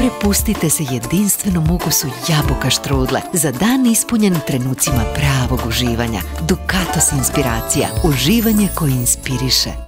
prepustite se jedinstvenom ukusu jabuka štrudle za dan ispunjen trenucima pravog uživanja. Dukatos inspiracija. Uživanje koje inspiriše.